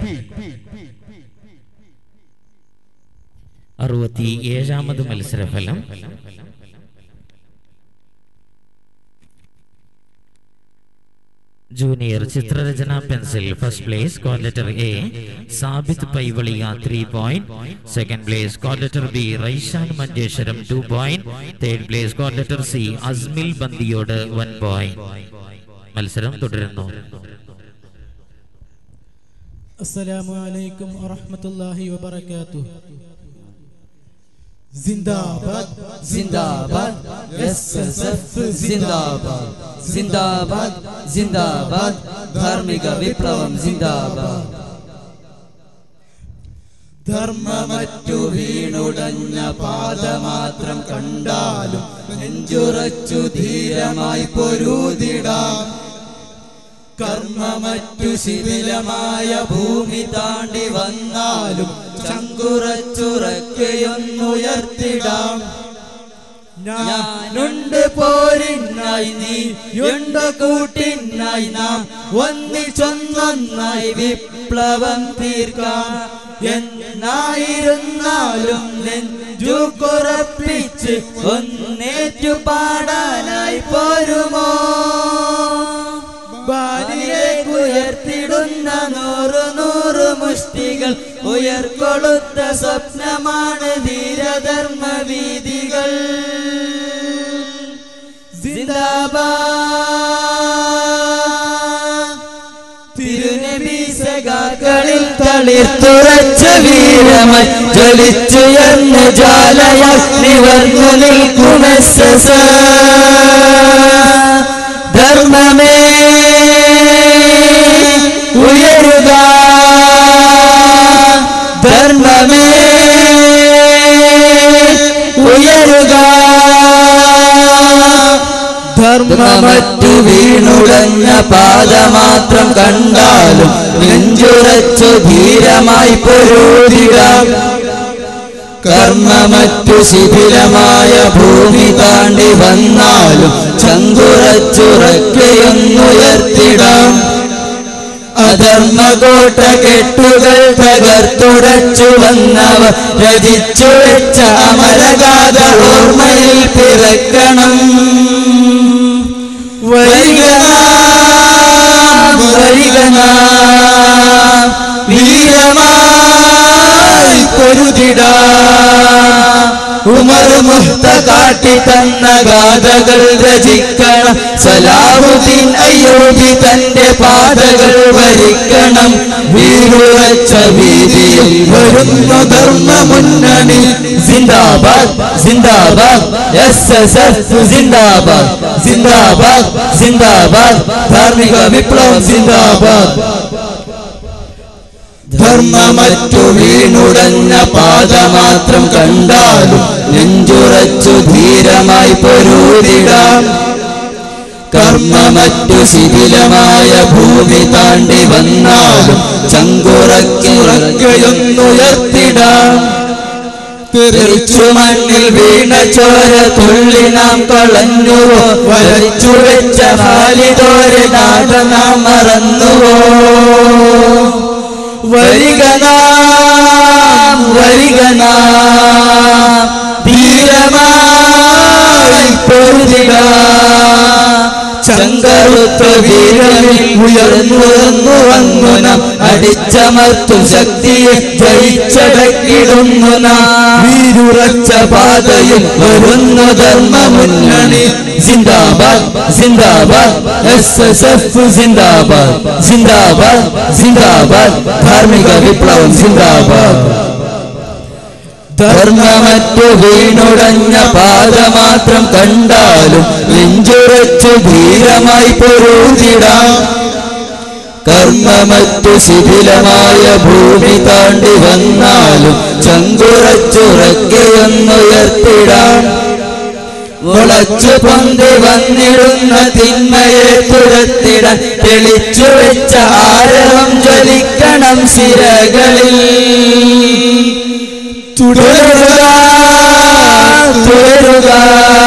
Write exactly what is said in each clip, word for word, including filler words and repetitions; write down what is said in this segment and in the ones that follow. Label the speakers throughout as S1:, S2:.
S1: അറുപത്തി ഏഴാമത് മത്സരഫലം. ജൂനിയർ ചിത്രരചന pencil first place code letter A Sabith Paivaliya three point. Second place code letter B Raishan Manjeshwaram two point. Third place code letter C Asmil Bandiyod one point. മത്സരം തുടരുന്നു.
S2: അസ്സലാമു അലൈക്കും വറഹ്മത്തുള്ളാഹി വബറകാതുഹു. जिंदाबाद
S3: जिंदाबाद एसएसएफ जिंदाबाद जिंदाबाद जिंदाबाद धार्मिक विप्लवം जिंदाबाद. ധർമ്മമറ്റു വീണുടഞ്ഞ പാദമാത്രം കണ്ടാലും നെഞ്ചുറച്ചു ധീരമായി പൊരുതിടാം. കർമ്മമറ്റു ശിഥിലമായ ഭൂമി താണ്ടി വന്നാലും ചങ്കുറച്ചുറക്കെയൊന്നുയർത്തിടാം. ഞാനുണ്ട് പോരിനായി നീയുണ്ട് കൂട്ടിനായി നാം ഒന്നിച്ചൊന്നൊന്നായി വിപ്ലവം തീർക്കാം. എന്നായിരുന്നാലും നെഞ്ചു കുറപ്പിച്ച് ഒന്നേറ്റു പാടാനായി പോരുമോ? ഉയർത്തിടുന്ന നൂറ് നൂറ് മുഷ്ടികൾ ഉയർക്കൊളുത്ത സ്വപ്നമാണ് ധീരധർമ്മ വീതികൾ. സിന്ദാബാദ് തിരുനബി സഖാക്കളിൽ തളിർത്തുറച്ച വീരമായി ജ്വലിച്ചുയർന്നു ജ്വാലയാൽ നിവർന്നു നിൽക്കും എസ് എസ് ധർമ്മമേ ഉയരുക, ധർമ്മമേ ഉയരുക. ധർമ്മമറ്റു വീണുടഞ്ഞ പാദമാത്രം കണ്ടാലും നെഞ്ചുറച്ചു ധീരമായി പൊരുതിടാം. കർമ്മമറ്റു ശിഥിലമായ ഭൂമി താണ്ടി വന്നാലും ചങ്കുറച്ചുറക്കെയൊന്നുയർത്തിടാം. അധർമ്മകോട്ട കെട്ടുകൾ തകർത്തുടച്ചു വന്നവർ രചിച്ചു വെച്ച അമരഗാഥ ഓർമ്മയിൽ പിറക്കണം. വരിക വരിക വീരമായി പൊരുതിടാം. ഉമർ മുഹ്ത കാട്ടി തന്ന ഗാഥകൾ രചിക്കണം. സലാഹുദ്ദീൻ അയ്യൂബി തന്റെ പാതകൾ വരിക്കണം. വീരുറച്ച വീതിയിൽ വരുന്നു ധർമ്മ മുന്നണി. സിന്ദാബാദ് സിന്ദാബാദ് എസ് എസ് എഫ് സിന്ദാബാദ് സിന്ദാബാദ് സിന്ദാബാദ് ധാർമ്മിക വിപ്ലവം സിന്ദാബാദ്. ധർമ്മമറ്റു വീണുടഞ്ഞ പാദമാത്രം കണ്ടാലും നെഞ്ചുറച്ചു ധീരമായി പൊരുതിടാം. കർമ്മമറ്റു ശിഥിലമായ ഭൂമി താണ്ടി വന്നാലും ചങ്കുറക്കിറക്കയൊന്നുയർത്തിടാം. തെറിച്ചു മണ്ണിൽ വീണ ചോര തുള്ളി നാം കളഞ്ഞുവോ? വരച്ചു വെച്ച ഹാലിതോരെ നാഥ നാം മറന്നുവോ? വരിക നാം വരിക നാം ധീരമായി പൊരുതിടാം. ചങ്കറുത്ത വീരമിൽ ഉയർന്നു വന്നു നാം അടിച്ചമർത്തും ശക്തിയെ ജയിച്ചടക്കിടുന്നു നാം. വീരുറച്ച പാതയിൽ വരുന്നു ധർമ്മ മുന്നണി. സിന്ദാബാദ് സിന്ദാബാദ് എസ് എസ് എഫ് സിന്ദാബാദ് സിന്ദാബാദ് സിന്ദാബാദ് ധാർമ്മിക വിപ്ലവം സിന്ദാബാദ്. ധർമ്മമറ്റു വീണുടഞ്ഞ പാദമാത്രം കണ്ടാലും നെഞ്ചുറച്ചു ധീരമായി പൊരുതിടാം. കർമ്മമറ്റു ശിഥിലമായ ഭൂമി താണ്ടി വന്നാലും ചങ്കുറച്ചുറക്കെയൊന്നുയർത്തിടാം. മുളച്ചു പൊന്തി വന്നിടുന്ന തിന്മയെ തുരത്തിടാൻ തെളിച്ചു വെച്ച ആരവം ജ്വലിക്കണം സിരകളിൽ. തുടരുക തുടരുക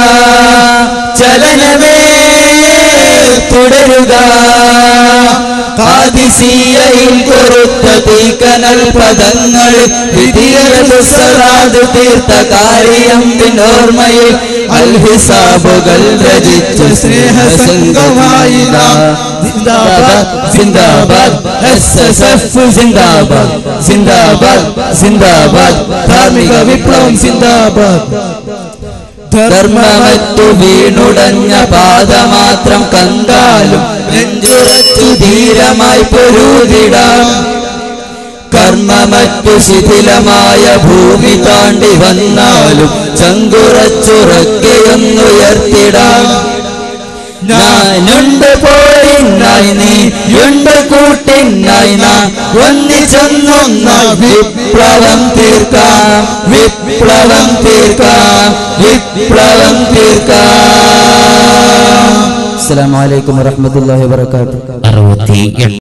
S3: ചലനമേ തുടരുക. ഖാദിസിയയിൽ കുറുത്ത തീക്കനൽ പദങ്ങളിൽ വിധിയതുസറാത് തീർത്ത കാര്യം ഓർമ്മയിൽ അൽഹിസാബുകൾ രചിച്ച സ്നേഹസംഘമായി സിന്ദാബാദ് സിന്ദാബാദ് എസ് എസ് എഫ് സിന്ദാബാദ് സിന്ദാബാദ് സിന്ദാബാദ് ധാർമ്മിക വിപ്ലവം സിന്ദാബാദ് ധർമ്മമറ്റു വീണുടഞ്ഞ പാദമാത്രം കണ്ടാലും നെഞ്ചുറച്ചു ധീരമായി പൊരുതിടാം കർമ്മമറ്റു ശിഥിലമായ ഭൂമി താണ്ടി വന്നാലും ചങ്കുറച്ചുറക്കെയൊന്നുയർത്തിടാം ഞാനുണ്ട് പോയിന്നായി നീയുണ്ട് കൂട്ടിനായി നാം ഒന്നിച്ചൊന്നൊന്നായി വിപ്ലവം തീർക്കാം വിപ്ലവം തീർക്കാം വിപ്ലവം തീർക്കാം. അസ്സലാമു അലൈക്കും വറഹ്മത്തുള്ളാഹി വബറകാതുഹു.